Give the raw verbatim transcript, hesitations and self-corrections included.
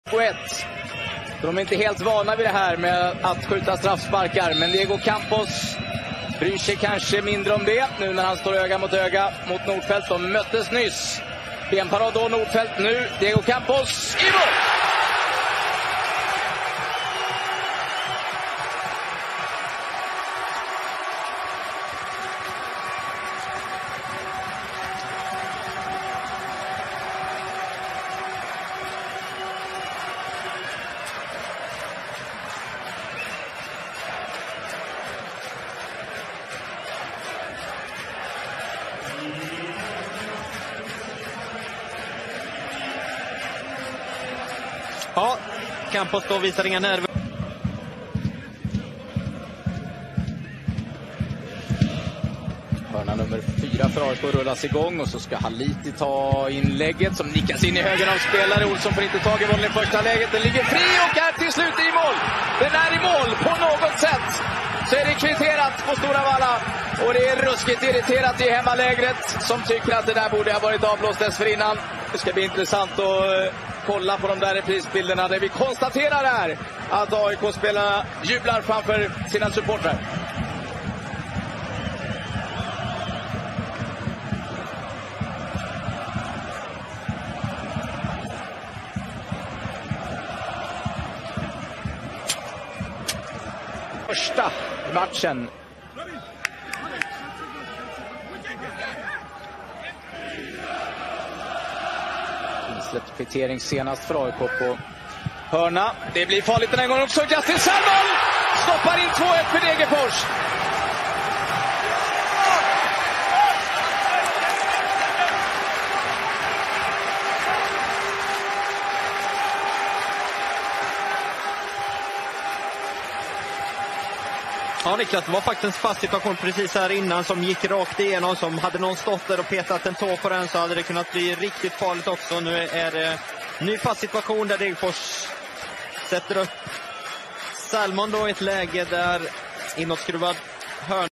ett. De är inte helt vana vid det här med att skjuta straffsparkar, men Diego Campos bryr sig kanske mindre om det nu när han står öga mot öga mot Nordfeldt. De möttes nyss. Benparad då Nordfeldt, nu Diego Campos i mål! Ja, Campos då visar inga nerver. Hörna nummer fyra för A I K rullas igång och så ska Haliti ta inlägget som nickas in i höger av spelare. Olsson får inte tag i bollen i första läget. Den ligger fri och är till slut i mål. Den är i mål på något sätt. Så är det kvitterat på Stora Valla. Och det är ruskigt irriterat i hemmalägret som tycker att det där borde ha varit avblåst dessförinnan. Det ska bli intressant att kolla på de där reprisbilderna där vi konstaterar här att A I K-spelarna jublar framför sina supportrar. Första matchen. Insläppt kvittering senast för A I K på hörna. Det blir farligt den här gången också. Justin Sandholm stoppar in två ett för Degerfors. Ja, Niklas, det var faktiskt en fast situation precis här innan som gick rakt igenom. Som hade någon stått där och petat en tå på den så hade det kunnat bli riktigt farligt också. Nu är det en ny fast situation där Degerfors sätter upp Salmon då i ett läge där inåtskruvad hörna.